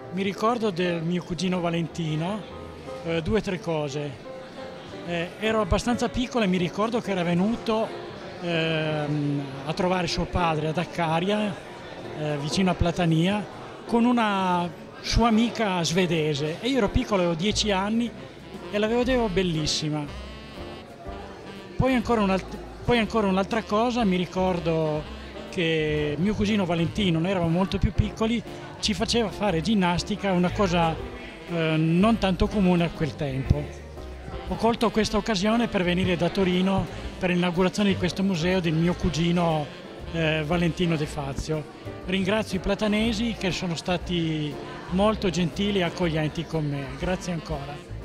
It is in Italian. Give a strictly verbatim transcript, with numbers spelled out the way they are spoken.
Mi ricordo del mio cugino Valentino, eh, due o tre cose. Eh, ero abbastanza piccolo e mi ricordo che era venuto ehm, a trovare suo padre ad Accaria, eh, vicino a Platania, con una sua amica svedese. E io ero piccolo, avevo dieci anni e la vedevo bellissima. Poi ancora, un'alt- poi ancora un'altra cosa, mi ricordo che mio cugino Valentino, noi eravamo molto più piccoli, ci faceva fare ginnastica, una cosa eh, non tanto comune a quel tempo. Ho colto questa occasione per venire da Torino per l'inaugurazione di questo museo del mio cugino eh, Valentino De Fazio. Ringrazio i platanesi che sono stati molto gentili e accoglienti con me. Grazie ancora.